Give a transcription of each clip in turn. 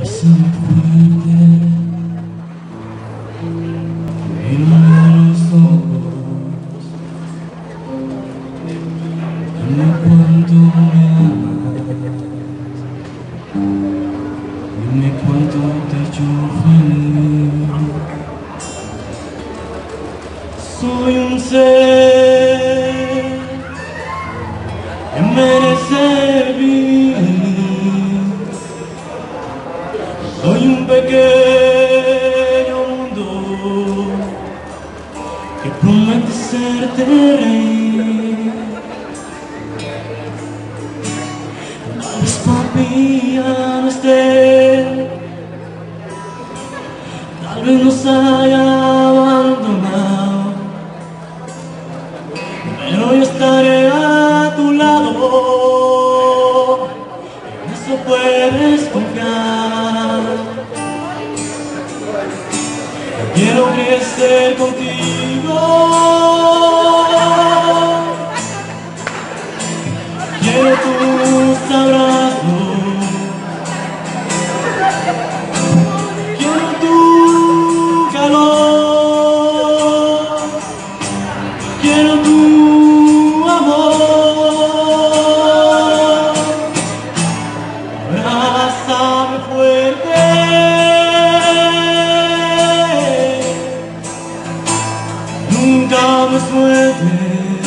Abrázame fuerte, mírame a los ojos, dime cuánto me amas, dime cuánto te he hecho feliz. Soy un ser que merece vivir. Soy un pequeño mundo que promete hacerte reír. Tal vez papi ya no esté, tal vez nos haya abandonado, pero yo estaré a tu lado, en eso puedes confiar. Quiero crecer contigo, quiero tus abrazos, quiero tu calor, quiero tu amor. Abrázame fuerte, nunca me sueltes,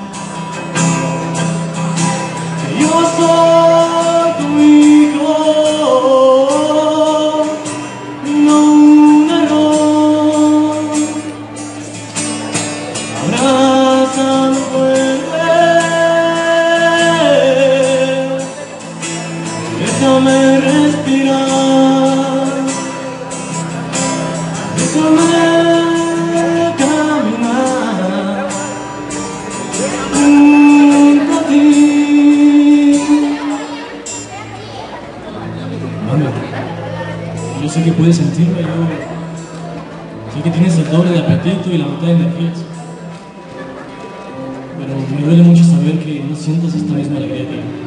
que yo soy tu hijo, no un error. Abrázame fuerte, déjame respirar, déjame caminar junto a ti. Mami, yo sé que puedes sentirme, yo sé que tienes el doble de apetito y la mitad de energías, pero me duele mucho saber que no sientas esta misma alegría que yo.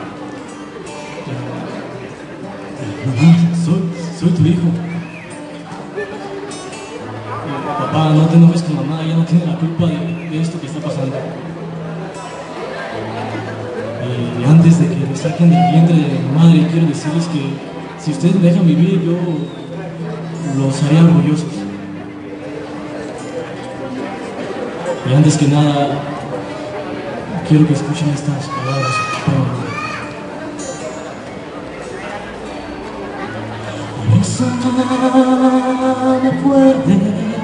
Mamá, soy tu hijo. Papá, no te enojes con mamá, ella no tiene la culpa de esto que está pasando. Y antes de que me saquen del vientre de mi madre, quiero decirles que si ustedes me dejan vivir, yo los haré orgullosos. Y antes que nada, quiero que escuchen estas palabras. Abrázame fuerte,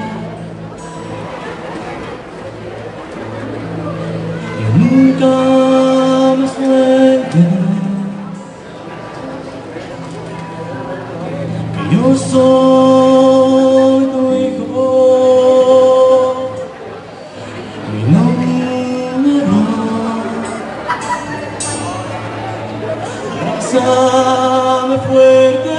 que nunca me sueltes, que yo soy tu hijo y no un error. Abrázame fuerte,